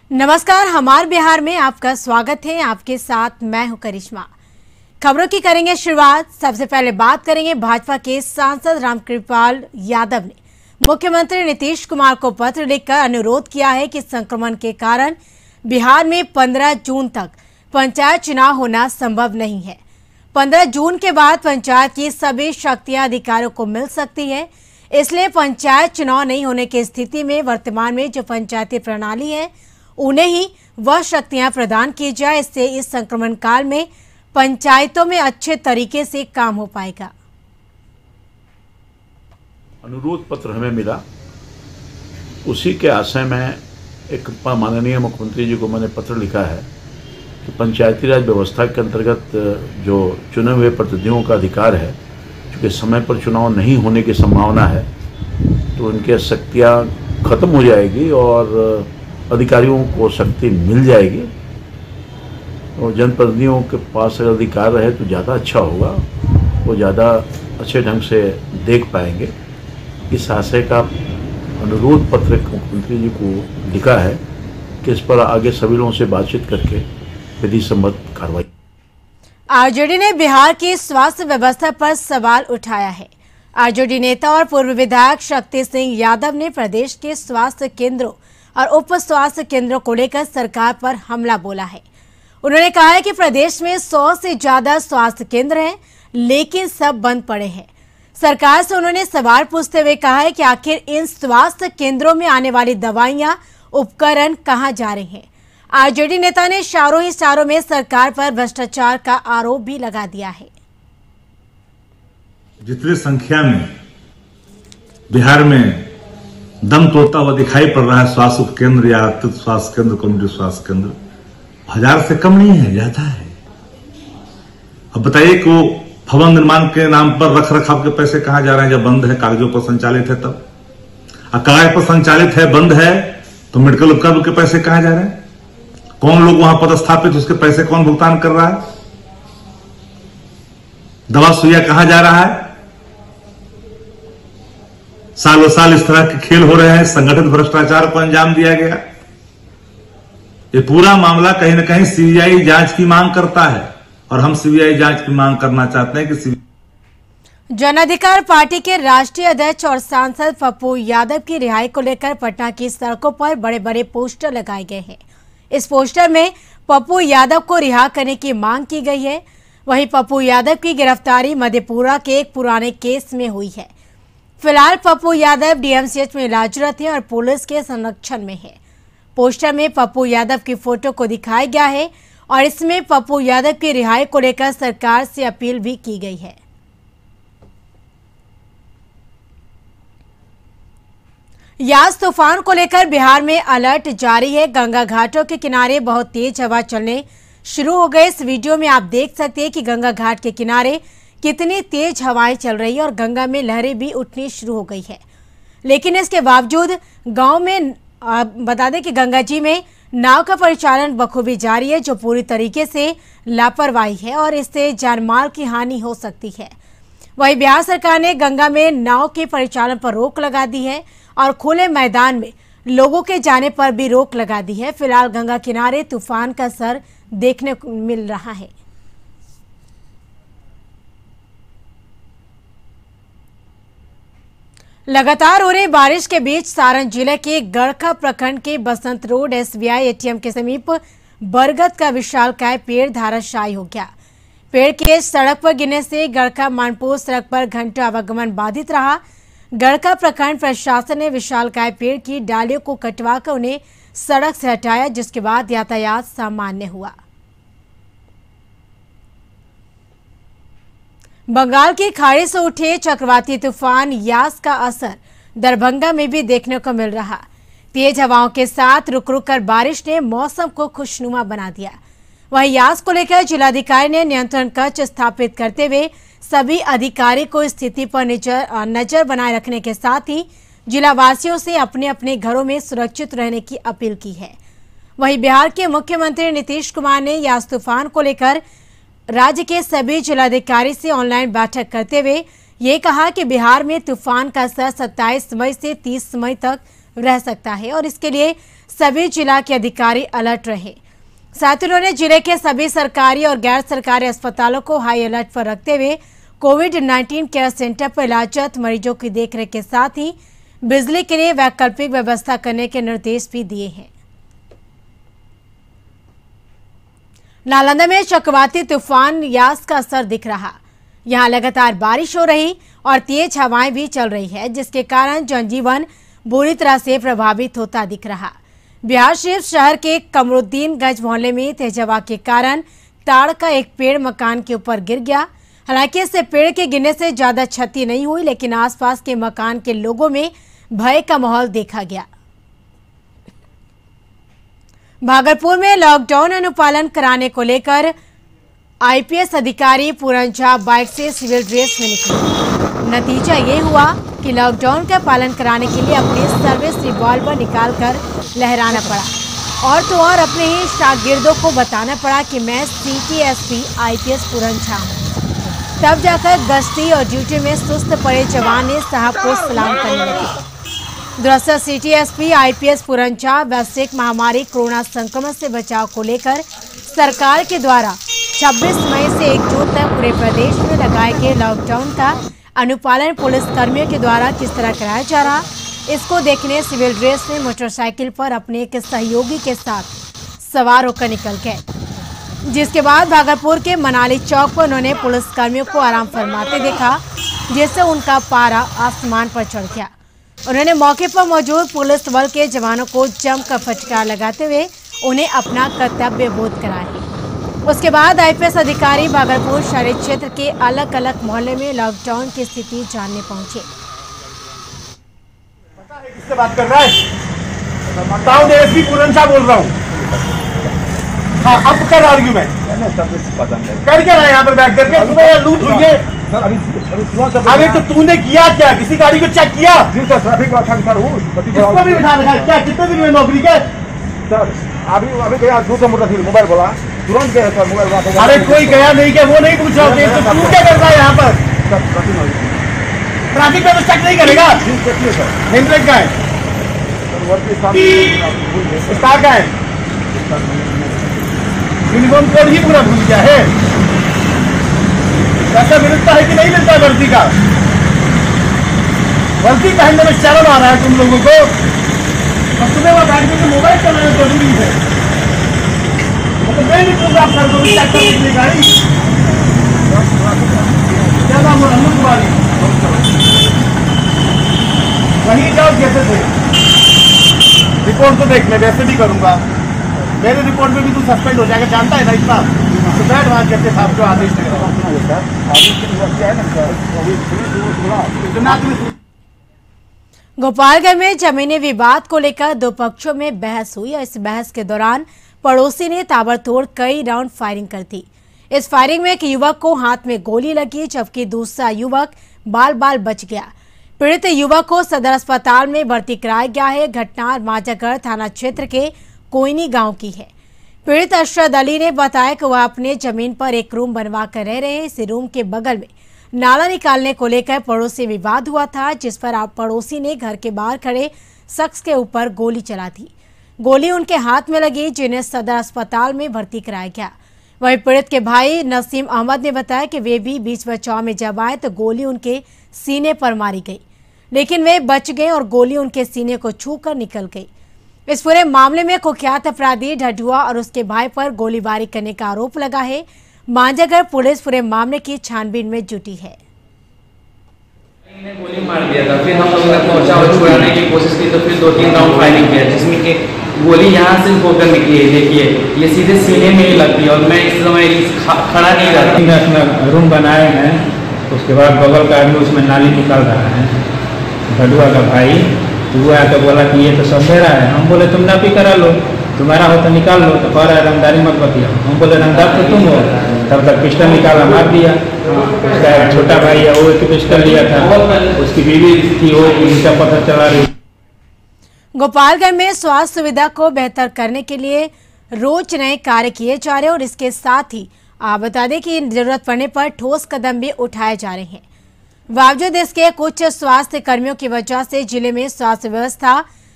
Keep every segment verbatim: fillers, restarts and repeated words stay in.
नमस्कार, हमारे बिहार में आपका स्वागत है। आपके साथ मैं हूं करिश्मा। खबरों की करेंगे शुरुआत। सबसे पहले बात करेंगे भाजपा के सांसद रामकृपाल यादव ने मुख्यमंत्री नीतीश कुमार को पत्र लिखकर अनुरोध किया है कि संक्रमण के कारण बिहार में पंद्रह जून तक पंचायत चुनाव होना संभव नहीं है। पंद्रह जून के बाद पंचायत की सभी शक्तियां अधिकारियों को मिल सकती है, इसलिए पंचायत चुनाव नहीं होने की स्थिति में वर्तमान में जो पंचायती प्रणाली है उन्हें ही वह शक्तियां प्रदान की जाए। इससे इस संक्रमण काल में पंचायतों में अच्छे तरीके से काम हो पाएगा। अनुरोध पत्र हमें मिला, उसी के आशय में एक माननीय मुख्यमंत्री जी को मैंने पत्र लिखा है कि पंचायती राज व्यवस्था के अंतर्गत जो चुने हुए प्रतिनिधियों का अधिकार है, क्योंकि समय पर चुनाव नहीं होने की संभावना है, तो उनकी शक्तियाँ खत्म हो जाएगी और अधिकारियों को शक्ति मिल जाएगी और जनप्रतिनिधियों के पास अगर अधिकार रहे तो ज़्यादा अच्छा होगा, वो ज़्यादा अच्छे ढंग से देख पाएंगे। इस आशय का अनुरोध पत्र मुख्यमंत्री जी को लिखा है कि इस पर आगे सभी लोगों से बातचीत करके विधि सम्मत कार्रवाई। आरजेडी ने बिहार की स्वास्थ्य व्यवस्था पर सवाल उठाया है। आरजेडी नेता और पूर्व विधायक शक्ति सिंह यादव ने प्रदेश के स्वास्थ्य केंद्रों और उप स्वास्थ्य केंद्रों को लेकर सरकार पर हमला बोला है। उन्होंने कहा है कि प्रदेश में सौ से ज्यादा स्वास्थ्य केंद्र हैं, लेकिन सब बंद पड़े हैं। सरकार से उन्होंने सवाल पूछते हुए कहा है कि आखिर इन स्वास्थ्य केंद्रों में आने वाली दवाइयां, उपकरण कहां जा रहे हैं। आरजेडी नेता ने इशारों ही इशारों में सरकार पर भ्रष्टाचार का आरोप भी लगा दिया है। जितनी संख्या में बिहार में दम तोड़ता हुआ दिखाई पड़ रहा है स्वास्थ्य केंद्र या अतिरिक्त स्वास्थ्य केंद्र, कम्युनिटी स्वास्थ्य केंद्र, हजार से कम नहीं है, ज्यादा है। अब बताइए कि वो भवन निर्माण के नाम पर रख रखाव के पैसे कहां जा रहे हैं जब बंद है, कागजों पर संचालित है तब। अब कागज पर संचालित है, बंद है, तो मेडिकल उपकरण के पैसे कहां जा रहे हैं? कौन लोग वहां पदस्थापित, उसके पैसे कौन भुगतान कर रहा है? दवा सुइया कहां जा रहा है? सालों साल इस तरह के खेल हो रहे हैं, संगठित भ्रष्टाचार को अंजाम दिया गया। ये पूरा मामला कहीं ना कहीं सीबीआई जांच की मांग करता है और हम सीबीआई जांच की मांग करना चाहते हैं कि सीबीआई। जन अधिकार पार्टी के राष्ट्रीय अध्यक्ष और सांसद पप्पू यादव की रिहाई को लेकर पटना की सड़कों पर बड़े बड़े पोस्टर लगाए गए हैं। इस पोस्टर में पप्पू यादव को रिहा करने की मांग की गई है। वहीं पप्पू यादव की गिरफ्तारी मधेपुरा के एक पुराने केस में हुई है। फिलहाल पप्पू यादव डीएमसीएच में इलाजरत है और पुलिस के संरक्षण में है। पोस्टर में पप्पू यादव की फोटो को दिखाया गया है और इसमें पप्पू यादव की रिहाई को लेकर सरकार से अपील भी की गई है। यास तूफान को लेकर बिहार में अलर्ट जारी है। गंगा घाटों के किनारे बहुत तेज हवा चलने शुरू हो गए। इस वीडियो में आप देख सकते हैं कि गंगा घाट के किनारे कितनी तेज हवाएं चल रही है और गंगा में लहरें भी उठनी शुरू हो गई है। लेकिन इसके बावजूद गांव में बता दें कि गंगा जी में नाव का परिचालन बखूबी जारी है, जो पूरी तरीके से लापरवाही है और इससे जानमाल की हानि हो सकती है। वहीं बिहार सरकार ने गंगा में नाव के परिचालन पर रोक लगा दी है और खुले मैदान में लोगों के जाने पर भी रोक लगा दी है। फिलहाल गंगा किनारे तूफान का असर देखने को मिल रहा है। लगातार हो रही बारिश के बीच सारण जिले के गड़खा प्रखंड के बसंत रोड एसबीआई एटीएम के समीप बरगद का विशालकाय पेड़ धराशायी हो गया। पेड़ के सड़क पर गिरने से गड़खा मानपुर सड़क पर घंटों आवागमन बाधित रहा। गड़खा प्रखंड प्रशासन ने विशालकाय पेड़ की डालियों को कटवाकर उन्हें सड़क से हटाया, जिसके बाद यातायात सामान्य हुआ। बंगाल की खाड़ी से उठे चक्रवाती तूफान यास का असर दरभंगा में भी देखने को मिल रहा। तेज हवाओं के साथ रुक रुक कर बारिश ने मौसम को खुशनुमा बना दिया। वहीं यास को लेकर जिलाधिकारी ने नियंत्रण कक्ष स्थापित करते हुए सभी अधिकारी को स्थिति पर नजर नजर बनाए रखने के साथ ही जिलावासियों से अपने अपने घरों में सुरक्षित रहने की अपील की है। वहीं बिहार के मुख्यमंत्री नीतीश कुमार ने यास तूफान को लेकर राज्य के सभी जिलाधिकारी से ऑनलाइन बैठक करते हुए ये कहा कि बिहार में तूफान का असर सत्ताईस मई से तीस मई तक रह सकता है और इसके लिए सभी जिला के अधिकारी अलर्ट रहे। साथ ही उन्होंने जिले के सभी सरकारी और गैर सरकारी अस्पतालों को हाई अलर्ट पर रखते हुए कोविड नाइन्टीन केयर सेंटर पर इलाजरत मरीजों की देखरेख के साथ ही बिजली के लिए वैकल्पिक व्यवस्था करने के निर्देश भी दिए हैं। नालंदा में चक्रवाती तूफान यास का असर दिख रहा। यहां लगातार बारिश हो रही और तेज हवाएं भी चल रही है, जिसके कारण जनजीवन बुरी तरह से प्रभावित होता दिख रहा। बिहार शरीफ शहर के कमरुद्दीनगंज मोहल्ले में तेज हवा के कारण ताड़ का एक पेड़ मकान के ऊपर गिर गया। हालांकि इससे पेड़ के गिरने से ज्यादा क्षति नहीं हुई, लेकिन आसपास के मकान के लोगों में भय का माहौल देखा गया। भागलपुर में लॉकडाउन अनुपालन कराने को लेकर आईपीएस अधिकारी पूरन झा बाइक से सिविल ड्रेस में निकले। नतीजा ये हुआ कि लॉकडाउन का पालन कराने के लिए अपने सर्विस रिवॉल्वर निकालकर लहराना पड़ा और तो और अपने ही शागिर्दों को बताना पड़ा कि मैं city SP IPS Puran Jha हूँ। तब जाकर गश्ती और ड्यूटी में सुस्त पड़े जवान ने साहब को सलाम करने लगे। दरअसल city SP IPS Puran Jha वैश्विक महामारी कोरोना संक्रमण से बचाव को लेकर सरकार के द्वारा छब्बीस मई से एक जून तक पूरे प्रदेश में लगाए गए लॉकडाउन का अनुपालन पुलिस कर्मियों के द्वारा किस तरह कराया जा रहा, इसको देखने सिविल ड्रेस में मोटरसाइकिल पर अपने एक सहयोगी के साथ सवार होकर निकल गए। जिसके बाद भागलपुर के मनाली चौक पर उन्होंने पुलिस कर्मियों को आराम फरमाते देखा, जिससे उनका पारा आसमान पर चढ़ गया। उन्होंने मौके पर मौजूद पुलिस बल के जवानों को जमकर फटकार लगाते हुए उन्हें अपना कर्तव्य बोध कराया। उसके बाद आईपीएस अधिकारी भागलपुर शहरी क्षेत्र के अलग अलग मोहल्ले में लॉकडाउन की स्थिति जानने पहुंचे। किससे बात कर रहा है? बताओ, एसपी पूरन झा बोल रहा हूँ। हाँ, अब कर आर्ग्यूमेंट कर क्या रहा है यहाँ पर बैठ करके? तुम्हें लूट हुई है। अरे तो तूने किया क्या? किसी गाड़ी को चेक किया? इसको भी बिठा रखा है क्या? कितने दिन में नौकरी के? सर अभी अभी गया दूसरा मोटर मोबाइल बोला तुरंत गया सर मोबाइल बोला। अरे कोई गया नहीं क्या? वो नहीं पूछ रहा हूँ। तो तू क्या कर रहा है यहाँ पर? ट्रैफिक में तो चेक नहीं करेगा? नेम प्लेट का है, स्टार का है, यूनिफॉर्म कोड ही पूरा भूल गया है। पैसा मिलता है कि नहीं मिलता है वर्दी का? वर्दी पहनने में शर्म आ रहा है तुम लोगों को? और तुम्हें वहाँ बैठ के मोबाइल चलाना जरूरी है। तो मैं नहीं पूछा आप सर को चेक करने के लिए गाड़ी। क्या नाम है? अनु कुमारी। वहीं जाओ जैसे थे। रिपोर्ट तो देख ले, वैसे भी करूंगा। मेरे रिपोर्ट में भी तू सस्पेंड हो जाएगा, जानता है ना इतना? तो बैठ वहाँ जैसे साहब जो आदेश देगा। गोपालगंज में जमीनी विवाद को लेकर दो पक्षों में बहस हुई और इस बहस के दौरान पड़ोसी ने ताबड़तोड़ कई राउंड फायरिंग कर दी। इस फायरिंग में एक युवक को हाथ में गोली लगी, जबकि दूसरा युवक बाल बाल बच गया। पीड़ित युवक को सदर अस्पताल में भर्ती कराया गया है। घटना मांझागढ़ थाना क्षेत्र के कोयनी गांव की है। पीड़ित अशरद अली ने बताया कि वह अपने जमीन पर एक रूम बनवा कर रह रहे हैं। इस रूम के बगल में नाला निकालने को लेकर पड़ोसी विवाद हुआ था, जिस पर आप पड़ोसी ने घर के बाहर खड़े शख्स के ऊपर गोली चला दी। गोली उनके हाथ में लगी, जिन्हें सदर अस्पताल में भर्ती कराया गया। वहीं पीड़ित के भाई नसीम अहमद ने बताया कि वे भी बीच बचाव में जब आए तो गोली उनके सीने पर मारी गई, लेकिन वे बच गए और गोली उनके सीने को छूकर निकल गई। इस पूरे मामले में कुख्यात अपराधी ढडुआ और उसके भाई पर गोलीबारी करने का आरोप लगा है। मांझागढ़ पुलिस पूरे मामले की छानबीन में जुटी है। गोली मार दिया था, फिर हम लोगों ने पहुंचा और छुड़ाने की कोशिश की, तो फिर दो तीन राउंड फायरिंग किया, जिसमें कि गोली यहाँ से होकर निकली है। देखिए ये सीधे सीने में ही लगती है और मैं इस समय खड़ा नहीं रहता। अपना रूम बनाए हैं, उसके बाद बगल का आदमी उसमें नाली निकाल रहा है, ढडुआ का भाई। तो वो आकर बोला कि ये तो संधेरा है। हम बोले तुम नापी करा लो, तुम्हारा हो तो निकाल लो। तो कह रहा है रंगदारी मत बतिया। हम बोले रंगदार तो तुम हो। तब तक पिस्टल निकाला, मार दिया। उसका एक छोटा भाई है, वो एक पिस्टल लिया था, उसकी बीवी थी, वो उनका पता चला रही। गोपालगंज में स्वास्थ्य सुविधा को बेहतर करने के लिए रोज नए कार्य किए जा रहे हैं और इसके साथ ही आप बता दें कि जरूरत पड़ने पर ठोस कदम भी उठाए जा रहे हैं। बावजूद इसके कुछ स्वास्थ्य कर्मियों की वजह से जिले में स्वास्थ्य व्यवस्था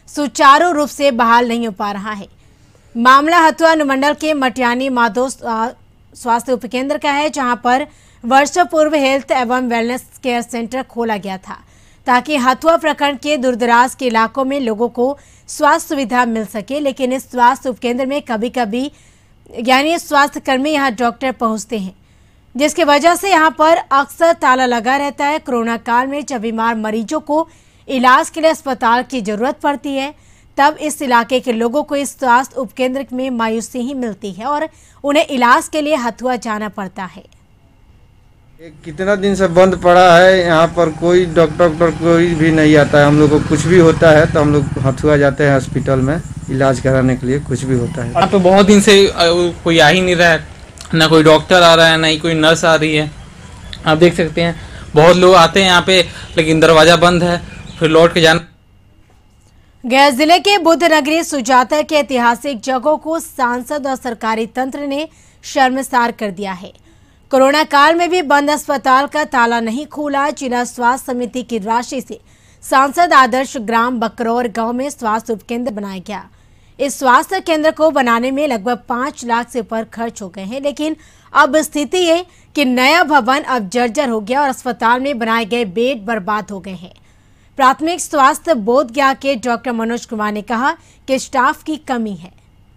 सुचारू रूप से बहाल नहीं हो पा रहा है। मामला हथुआ अनुमंडल के मटियानी माधो स्वास्थ्य उपकेंद्र का है, जहां पर वर्षों पूर्व हेल्थ एवं वेलनेस केयर सेंटर खोला गया था ताकि हथुआ प्रखंड के दूरदराज के इलाकों में लोगों को स्वास्थ्य सुविधा मिल सके। लेकिन इस स्वास्थ्य उपकेंद्र में कभी कभी यानी स्वास्थ्य कर्मी यहाँ डॉक्टर पहुंचते हैं, जिसकी वजह से यहाँ पर अक्सर ताला लगा रहता है। कोरोना काल में जब बीमार मरीजों को इलाज के लिए अस्पताल की जरूरत पड़ती है, तब इस इलाके के लोगों को इस स्वास्थ्य उपकेंद्र में मायूसी ही मिलती है और उन्हें इलाज के लिए हथुआ जाना पड़ता है। कितना दिन से बंद पड़ा है, यहाँ पर कोई डॉक्टर डॉक्टर कोई भी नहीं आता है। हम लोग को कुछ भी होता है तो हम लोग हथुआ जाते हैं हॉस्पिटल में इलाज कराने के लिए, कुछ भी होता है। यहाँ पे बहुत दिन से कोई आ ही नहीं रहा है, ना कोई डॉक्टर आ रहा है, ना ही कोई नर्स आ रही है। आप देख सकते हैं बहुत लोग आते हैं यहाँ पे, लेकिन दरवाजा बंद है, फिर लौट के जाना। गया जिले के बुद्ध नगरी सुजाता के ऐतिहासिक जगहों को सांसद और सरकारी तंत्र ने शर्मसार कर दिया है। कोरोना काल में भी बंद अस्पताल का ताला नहीं खोला। जिला स्वास्थ्य समिति की राशि से सांसद आदर्श ग्राम बकरौर गांव में स्वास्थ्य उपकेंद्र बनाया गया। इस स्वास्थ्य केंद्र को बनाने में लगभग पांच लाख से ऊपर खर्च हो गए हैं, लेकिन अब स्थिति है कि नया भवन अब जर्जर हो गया और अस्पताल में बनाए गए बेड बर्बाद हो गए हैं। प्राथमिक स्वास्थ्य बोधगया के डॉक्टर मनोज कुमार ने कहा कि स्टाफ की कमी है।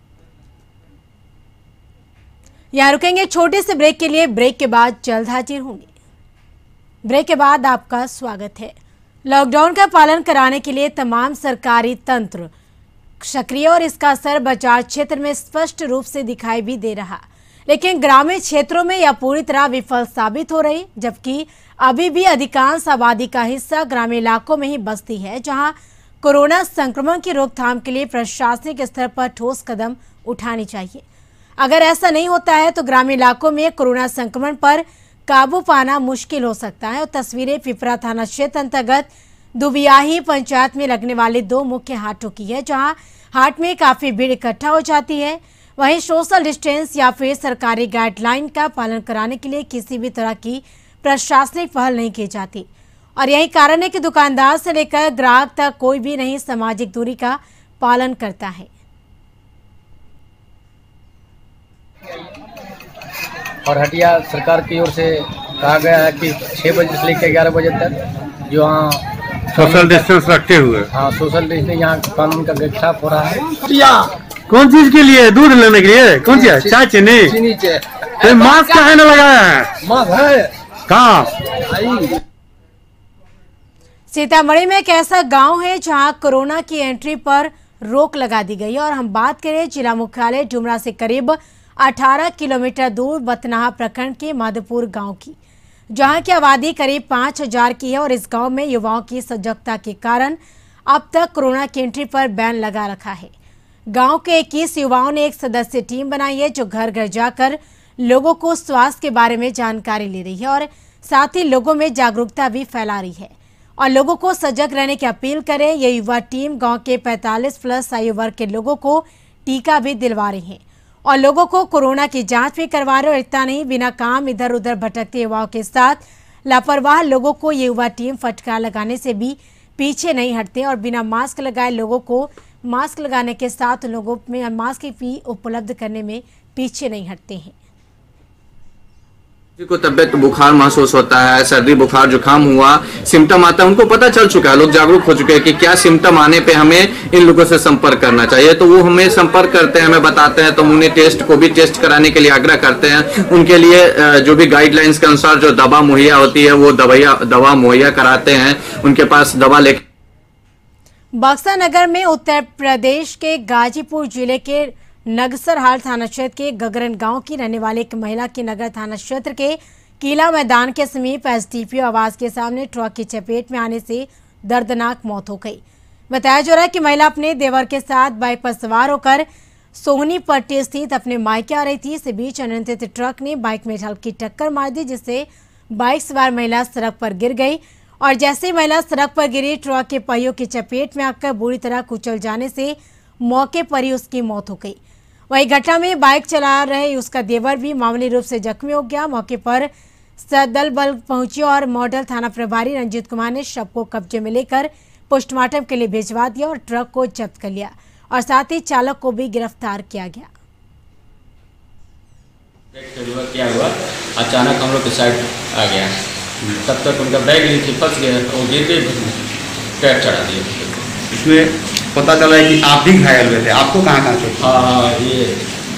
यहाँ रुकेंगे छोटे से ब्रेक के लिए। ब्रेक के बाद जल्द हाजिर होंगे। ब्रेक के बाद आपका स्वागत है। लॉकडाउन का पालन कराने के लिए तमाम सरकारी तंत्र सक्रिय और इसका असर बाजार क्षेत्र में स्पष्ट रूप से दिखाई भी दे रहा, लेकिन ग्रामीण क्षेत्रों में यह पूरी तरह विफल साबित हो रही। जबकि अभी भी अधिकांश आबादी का हिस्सा ग्रामीण इलाकों में ही बसती है, जहां कोरोना संक्रमण की रोकथाम के लिए प्रशासनिक स्तर पर ठोस कदम उठानी चाहिए। अगर ऐसा नहीं होता है तो ग्रामीण इलाकों में कोरोना संक्रमण पर काबू पाना मुश्किल हो सकता है। और तस्वीरें पिपरा थाना क्षेत्र अंतर्गत दुबियाही पंचायत में लगने वाले दो मुख्य हाटों की है, जहां हाट में काफी भीड़ इकट्ठा हो जाती है। वहीं सोशल डिस्टेंस या फिर सरकारी गाइडलाइन का पालन कराने के लिए किसी भी तरह की प्रशासनिक पहल नहीं की जाती और यही कारण है कि दुकानदार से लेकर ग्राहक तक कोई भी नहीं सामाजिक दूरी का पालन करता है। और हटिया सरकार की ओर से कहा गया है कि छह बजे से लेकर ग्यारह बजे तक जो यहाँ सोशल डिस्टेंस रखते हुए, हाँ सोशल डिस्टेंस यहाँ कानून का खिलाफ हो रहा है। कौन चीज के लिए? दूध लेने के लिए? कौन चीज? चाय चीनी? चीनी चाय। मास्क कहाँ न लगाया है? मास्क है कहाँ? सीतामढ़ी में एक ऐसा गांव है जहां कोरोना की एंट्री पर रोक लगा दी गई और हम बात करें जिला मुख्यालय डुमरा से करीब अठारह किलोमीटर दूर बतनाहा प्रखंड के माधोपुर गांव की, जहां की आबादी करीब पाँच हजार की है। और इस गांव में युवाओं की सजगता के कारण अब तक कोरोना की एंट्री पर बैन लगा रखा है। गांव के इक्कीस युवाओं ने एक सदस्य टीम बनाई है, जो घर घर जाकर लोगों को स्वास्थ्य के बारे में जानकारी ले रही है और साथ ही लोगों में जागरूकता भी फैला रही है और लोगों को सजग रहने की अपील करें। ये युवा टीम गांव के पैंतालीस प्लस आयु वर्ग के लोगों को टीका भी दिलवा रही है और लोगों को कोरोना की जांच भी करवा रहे। और इतना नहीं, बिना काम इधर उधर भटकते युवाओं के साथ लापरवाह लोगों को ये युवा टीम फटकार लगाने से भी पीछे नहीं हटते और बिना मास्क लगाए लोगों को मास्क लगाने के साथ लोगों में मास्क भी उपलब्ध करने में पीछे नहीं हटते हैं। को तबियत बुखार महसूस होता है, सर्दी बुखार जुकाम हुआ, सिम्टम आता है, उनको पता चल चुका है, लोग जागरूक हो चुके हैं कि क्या सिम्टम आने पे हमें इन लोगों से संपर्क करना चाहिए। तो वो हमें संपर्क करते हैं, हमें बताते हैं, तो हम उन्हें टेस्ट को भी टेस्ट कराने के लिए आग्रह करते हैं। उनके लिए जो भी गाइडलाइंस के अनुसार जो दवा मुहैया होती है वो दवाइया दवा मुहैया कराते हैं, उनके पास दवा लेकर। बक्सर नगर में उत्तर प्रदेश के गाजीपुर जिले के नगसरहाल थाना क्षेत्र के गगरन गांव की रहने वाली एक महिला की नगर थाना क्षेत्र के किला मैदान के समीप एसडीपीओ आवास के सामने ट्रक की चपेट में आने से दर्दनाक मौत हो गई। बताया जा रहा है कि महिला अपने देवर के साथ बाइक पर सवार होकर सोहनी पट्टी स्थित अपने मायके आ रही थी। इस बीच अनियंत्रित ट्रक ने बाइक में हल्की टक्कर मार दी, जिससे बाइक सवार महिला सड़क पर गिर गई और जैसे ही महिला सड़क पर गिरी, ट्रक के पहियों की चपेट में आकर बुरी तरह कुचल जाने से मौके पर ही उसकी मौत हो गई। वही घटना में बाइक चला रहे उसका देवर भी मामूली रूप से जख्मी हो गया। मौके पर सदल बल पहुंची और मॉडल थाना प्रभारी रंजीत कुमार ने शव को कब्जे में लेकर पोस्टमार्टम के लिए भिजवा दिया और ट्रक को जब्त कर लिया और साथ ही चालक को भी गिरफ्तार किया गया। क्या हुआ, अचानक हम लोग के साइड आ गया, तब तक उनका बैग नीचे फंस गया, वो गिर के ट्रैक चढ़ा दिया। इसमें पता चला है कि आप भी घायल हुए थे, आपको कहाँ कहाँ चोट? हाँ, ये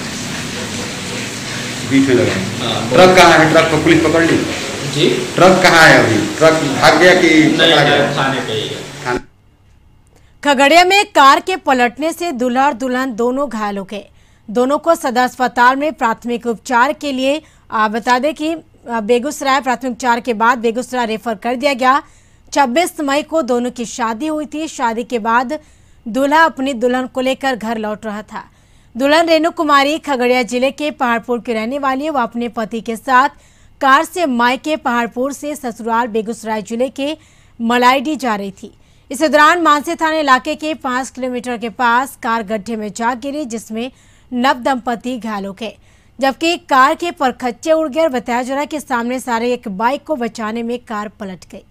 बीच में लगा। ट्रक कहाँ है? ट्रक को पुलिस पकड़ ली जी? ट्रक कहाँ है अभी? ट्रक भाग गया कि नहीं? थाने पे ही है। खगड़िया में कार के पलटने से दूल्हा और दुल्हन दोनों घायल हो गए। दोनों को सदर अस्पताल में प्राथमिक उपचार के लिए आप बता दें कि बेगूसराय प्राथमिक उपचार के बाद बेगूसराय रेफर कर दिया गया। छब्बीस मई को दोनों की शादी हुई थी। शादी के बाद दूल्हा अपनी दुल्हन को लेकर घर लौट रहा था। दुल्हन रेणु कुमारी खगड़िया जिले के पहाड़पुर की रहने वाली है। वो अपने पति के साथ कार से मायके पहाड़पुर से ससुराल बेगूसराय जिले के मलाईडी जा रही थी। इस दौरान मानसी थाना इलाके के पांच किलोमीटर के पास कार गड्ढे में जा गिरी, जिसमें नव दंपति घायल हो गए, जबकि कार के परखच्चे उड़ गए। बताया जा रहा है कि सामने से आ रही एक बाइक को बचाने में कार पलट गई।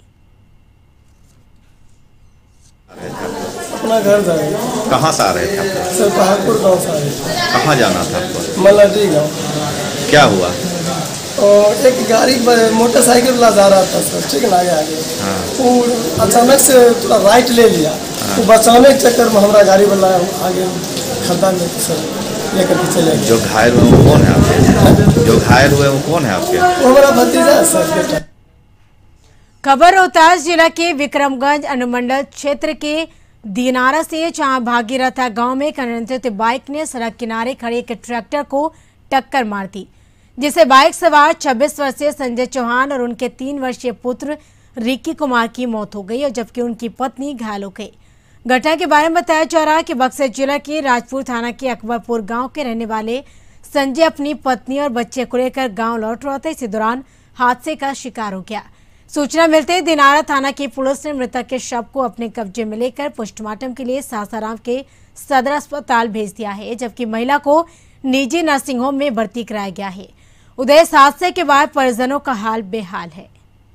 अपना घर जा रहे थे। कहाँ से आ रहे थे आप? सर पहाड़पुर गाँव से आ रहे थे। कहाँ जाना था आपको? मलाडी गाँव। क्या हुआ? और एक गाड़ी मोटरसाइकिल वाला जा रहा था सर, ठीक ना, आगे आगे हाँ। वो अचानक से थोड़ा राइट ले लिया। हाँ। तो बचाने के चक्कर में हमारा गाड़ी वाला आगे खड्डा में सर लेकर के चले गए। जो घायल हुए वो कौन है आपके? जो घायल हुए वो कौन है आपके? वो हमारा भतीजा है सर, बेटा। खबर रोहतास जिला के विक्रमगंज अनुमंडल क्षेत्र के दिनारा से जहां भागीरथा गांव में एक अनियंत्रित बाइक ने सड़क किनारे खड़े एक ट्रैक्टर को टक्कर मार दी, जिसे बाइक सवार छब्बीस वर्षीय संजय चौहान और उनके तीन वर्षीय पुत्र रिक्की कुमार की मौत हो गई और जबकि उनकी पत्नी घायल हो गई। घटना के बारे में बताया जा रहा है कि बक्सर जिला के राजपुर थाना के अकबरपुर गांव के रहने वाले संजय अपनी पत्नी और बच्चे को लेकर गांव लौट रहा था। इसी दौरान हादसे का शिकार हो गया। सूचना मिलते ही दिनारा थाना की पुलिस ने मृतक के शव को अपने कब्जे में लेकर पोस्टमार्टम के लिए सासाराम के सदर अस्पताल भेज दिया है, जबकि महिला को निजी नर्सिंग होम में भर्ती कराया गया है। उधर इस हादसे के बाद परिजनों का हाल बेहाल है।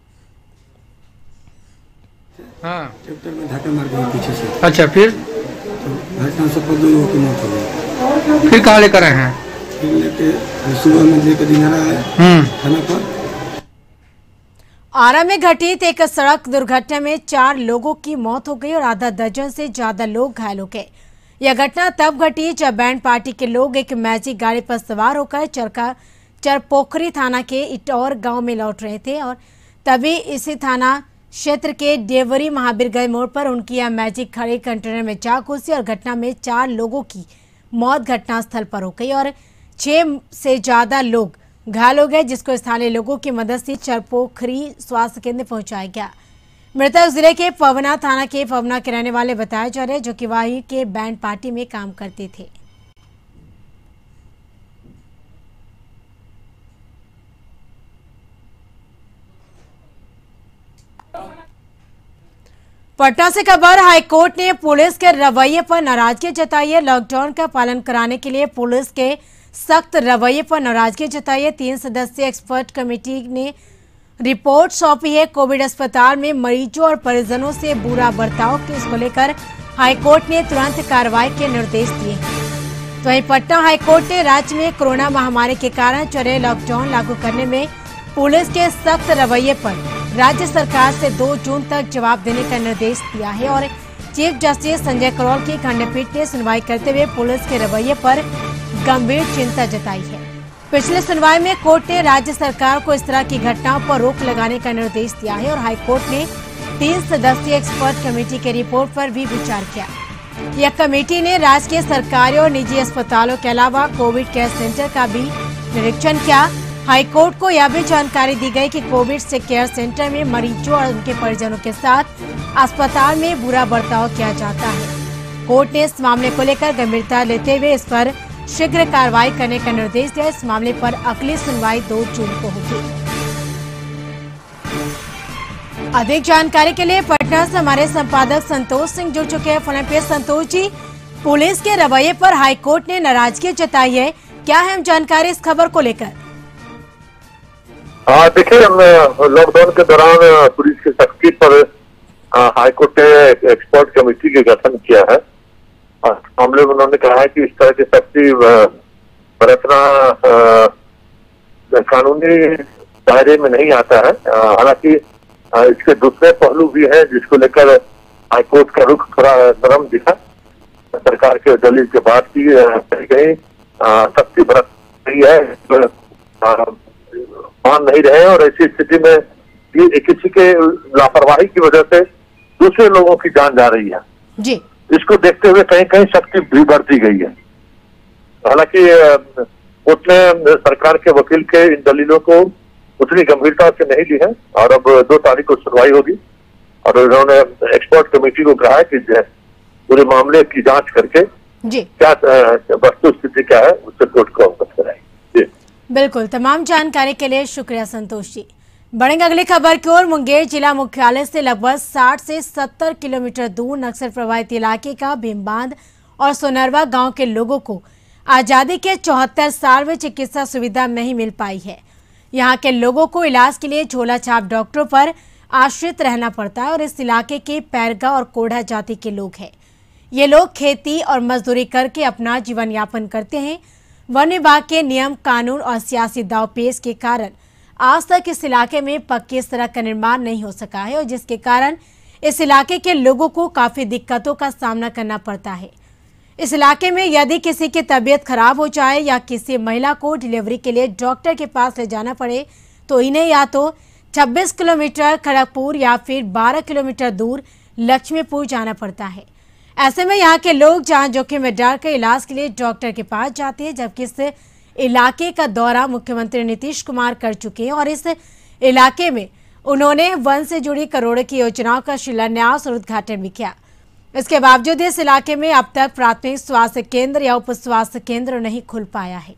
हाँ। ट्रैक्टर में धक्का मार गया पीछे से। अच्छा, फिर तो घटना से दो लोगों की मौत हो गई। फिर कहाँ लेकर आए हैं? फिर लेके सुबह में लेकर दिनारा है थाना पर। आरा में घटित एक सड़क दुर्घटना में चार लोगों की मौत हो गई और आधा दर्जन से ज्यादा लोग घायल हो गए। यह घटना तब घटी जब बैंड पार्टी के लोग एक मैजिक गाड़ी पर सवार होकर चरका चरपोखरी थाना के इटौर गांव में लौट रहे थे और तभी इसी थाना क्षेत्र के देवरी महावीरगंज मोड़ पर उनकी यह मैजिक खड़े कंटेनर में जा घुसी और घटना में चार लोगों की मौत घटनास्थल पर हो गई और छह से ज्यादा लोग घायल हो गए, जिसको स्थानीय लोगों की मदद से चरपोखरी स्वास्थ्य केंद्र पहुंचाया गया। मृतक जिले के पवना थाना के पवना के रहने वाले बताए जा रहे हैं, जो कि वहीं के बैंड पार्टी में काम करते थे। पटना से खबर, हाईकोर्ट ने पुलिस के रवैये पर नाराजगी जताई है। लॉकडाउन का पालन कराने के लिए पुलिस के सख्त रवैये पर नाराजगी जताई है। तीन सदस्यीय एक्सपर्ट कमेटी ने रिपोर्ट सौंपी है। कोविड अस्पताल में मरीजों और परिजनों से बुरा बर्ताव के इसको लेकर हाईकोर्ट ने तुरंत कार्रवाई के निर्देश दिए। तो वहीं पटना हाईकोर्ट ने राज्य में कोरोना महामारी के कारण चल रहे लॉकडाउन लागू करने में पुलिस के सख्त रवैये पर राज्य सरकार से दो जून तक जवाब देने का निर्देश दिया है और चीफ जस्टिस संजय करोल की खंडपीठ ने सुनवाई करते हुए पुलिस के रवैये पर गंभीर चिंता जताई है। पिछले सुनवाई में कोर्ट ने राज्य सरकार को इस तरह की घटनाओं पर रोक लगाने का निर्देश दिया है और हाईकोर्ट ने तीन सदस्यीय एक्सपर्ट कमेटी की रिपोर्ट पर भी विचार किया। यह कमेटी ने राज्य के सरकारी और निजी अस्पतालों के अलावा कोविड केयर सेंटर का भी निरीक्षण किया। हाईकोर्ट को यह भी जानकारी दी गई कि कोविड से केयर सेंटर में मरीजों और उनके परिजनों के साथ अस्पताल में बुरा बर्ताव किया जाता है। कोर्ट ने इस मामले को लेकर गंभीरता लेते हुए इस पर शीघ्र कार्रवाई करने का निर्देश दिया। इस मामले पर अगली सुनवाई दो जून को होगी। अधिक जानकारी के लिए पटना से हमारे संपादक संतोष सिंह जुड़ चुके हैं फोन पे। संतोष जी, पुलिस के रवैये पर हाईकोर्ट ने नाराजगी जताई है, क्या है जानकारी इस खबर को लेकर? हाँ देखिए, हम लॉकडाउन के दौरान पुलिस की सख्ती पर हाईकोर्ट ने एक्सपर्ट कमेटी के गठन किया है। मामले में उन्होंने कहा है कि इस तरह की सख्ती बरतना कानूनी दायरे में नहीं आता है। हालांकि इसके दूसरे पहलू भी हैं जिसको लेकर हाईकोर्ट का रुख थोड़ा नरम दिखा। सरकार के दलील के बाद की कहीं कहीं सख्ती बरत रही है, मान नहीं रहे और ऐसी स्थिति में किसी के लापरवाही की वजह से दूसरे लोगों की जान जा रही है जी। इसको देखते हुए कहीं कहीं सख्ती भी बढ़ती गई है। हालांकि कोर्ट ने सरकार के वकील के इन दलीलों को उतनी गंभीरता से नहीं ली है और अब दो तारीख को सुनवाई होगी और उन्होंने एक्सपर्ट कमेटी को कहा है कि पूरे मामले की जांच करके जी क्या वस्तु स्थिति क्या है उससे कोर्ट को अवगत कराएंगे। बिल्कुल, तमाम जानकारी के लिए शुक्रिया संतोष जी। बढ़ेंगे अगली खबर की ओर। मुंगेर जिला मुख्यालय से लगभग साठ से सत्तर किलोमीटर दूर नक्सल प्रभावित इलाके का भीमबांध और सोनरवा गांव के लोगों को आजादी के चौहत्तर साल में चिकित्सा सुविधा नहीं मिल पाई है। यहां के लोगों को इलाज के लिए झोला छाप डॉक्टरों पर आश्रित रहना पड़ता है और इस इलाके के पैरगा और कोढ़ा जाति के लोग हैं। ये लोग खेती और मजदूरी करके अपना जीवन यापन करते हैं। वन विभाग के नियम कानून और सियासी दावपेच के कारण आज तक इस इलाके में पक्की सड़क का निर्माण नहीं हो सका है और जिसके कारण इस इलाके के लोगों को काफी दिक्कतों का सामना करना पड़ता है। इस इलाके में यदि किसी की तबीयत खराब हो जाए या किसी महिला को डिलीवरी के लिए डॉक्टर के पास ले जाना पड़े तो इन्हें या तो छब्बीस किलोमीटर खड़गपुर या फिर बारह किलोमीटर दूर लक्ष्मीपुर जाना पड़ता है। ऐसे में यहाँ के लोग जान जोखिम में डालकर इलाज के लिए डॉक्टर के पास जाते हैं, जबकि इस इलाके का दौरा मुख्यमंत्री नीतीश कुमार कर चुके हैं और इस इलाके में उन्होंने वन से जुड़ी करोड़ों की योजनाओं का शिलान्यास और उद्घाटन भी किया। इसके बावजूद इस इलाके में अब तक प्राथमिक स्वास्थ्य केंद्र या उप स्वास्थ्य केंद्र नहीं खुल पाया है।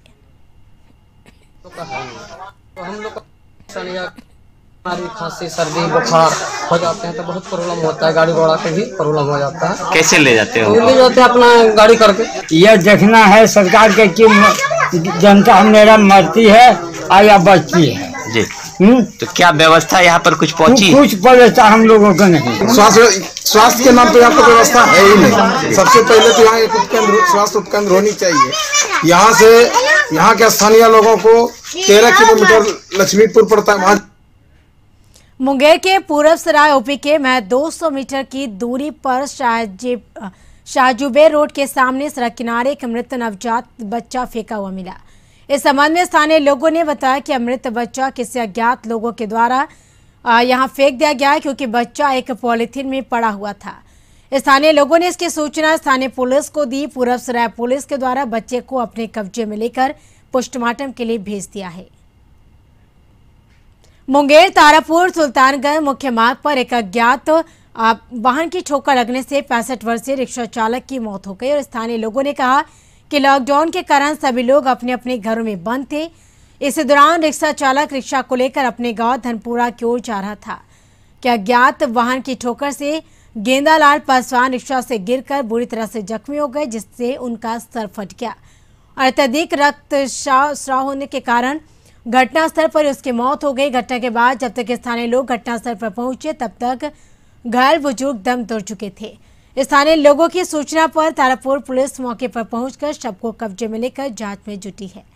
तो हम लोग हमारी खांसी सर्दी बुखार हो जाते हैं तो बहुत प्रॉब्लम होता है, गाड़ी घोड़ा के भी प्रॉब्लम हो जाता है। कैसे ले जाते हो? ले जाते हैं अपना गाड़ी करके। यह देखना है सरकार के कि जनता मेरा मरती है या बचती है जी। तो क्या व्यवस्था यहाँ पर कुछ पहुँची? कुछ व्यवस्था हम लोगों को नहीं। स्वास्थ्य स्वास्थ्य के नाम पे यहाँ पर व्यवस्था है ही नहीं। सबसे पहले तो यहाँ एक उपकेंद्र स्वास्थ्य उपकेंद्र होनी चाहिए। यहाँ से यहाँ के स्थानीय लोगों को तेरह किलोमीटर लक्ष्मीपुर पड़ता है। वहाँ मुंगेर के पूरब सराय ओपी के महज दो सौ मीटर की दूरी पर शाहजुबेर रोड के सामने सड़क किनारे एक मृत नवजात बच्चा फेंका हुआ मिला। इस संबंध में स्थानीय लोगों ने बताया कि मृत बच्चा किसी अज्ञात लोगों के द्वारा यहां फेंक दिया गया क्योंकि बच्चा एक पॉलीथीन में पड़ा हुआ था। स्थानीय लोगों ने इसकी सूचना स्थानीय पुलिस को दी। पूरब सराय पुलिस के द्वारा बच्चे को अपने कब्जे में लेकर पोस्टमार्टम के लिए भेज दिया है। मुंगेर तारापुर सुल्तानगंज मुख्य मार्ग पर एक अज्ञात वाहन की ठोकर लगने से पैंसठ वर्षीय रिक्शा चालक की मौत हो गई और स्थानीय लोगों ने कहा कि लॉकडाउन के कारण सभी लोग अपने अपने घरों में बंद थे। इस दौरान रिक्शा चालक रिक्शा को लेकर अपने गांव धनपुरा की ओर जा रहा था कि अज्ञात वाहन की ठोकर से गेंदालाल पासवान रिक्शा से गिरकर बुरी तरह से जख्मी हो गए, जिससे उनका सर फट गया और अत्यधिक रक्तस्राव होने के कारण घटनास्थल पर उसकी मौत हो गई। घटना के बाद जब तक स्थानीय लोग घटनास्थल पर पहुंचे तब तक घायल बुजुर्ग दम तोड़ चुके थे। स्थानीय लोगों की सूचना पर तारापुर पुलिस मौके पर पहुंचकर शव को कब्जे में लेकर जांच में जुटी है।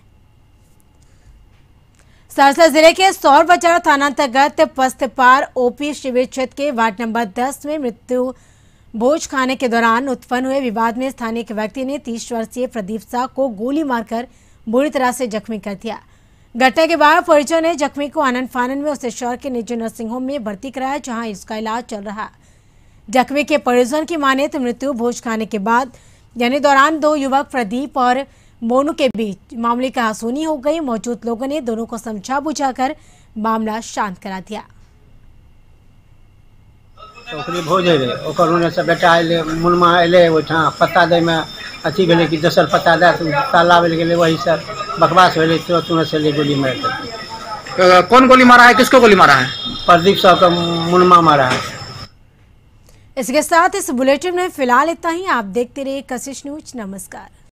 सहरसा जिले के सौर बाजार थाना अंतर्गत पस्तपार ओपी शिविर क्षेत्र के वार्ड नंबर दस में मृत्यु भोज खाने के दौरान उत्पन्न हुए विवाद में स्थानीय एक व्यक्ति ने तीस वर्षीय प्रदीप शाह को गोली मारकर बुरी तरह से जख्मी कर दिया। घटना के बाद परिजन ने जख्मी को आनंद फानन में उसे शहर के निजी नर्सिंग होम में भर्ती कराया, जहां इसका इलाज चल रहा। जख्मी के परिजन की माने तो मृत्यु भोज खाने के बाद यानी दौरान दो युवक प्रदीप और मोनू के बीच मामले का आसूनी हो गई। मौजूद लोगों ने दोनों को समझा बुझाकर मामला शांत करा दिया। ओकरी भोज रे ओकर होने से बेटा अले मुनमा अले ओठा पता दे में अथी भेले कि दोसर पता दे ताला भेल गेले, वही सर बकवास भेले तो तुरंत से ले गोली मार दे। कौन गोली मारा है, किसको गोली मारा है? प्रदीप साहब का मुनमा मारा है। इसके साथ इस बुलेटिन में फिलहाल इतना ही। आप देखते रहिए कशिश न्यूज। नमस्कार।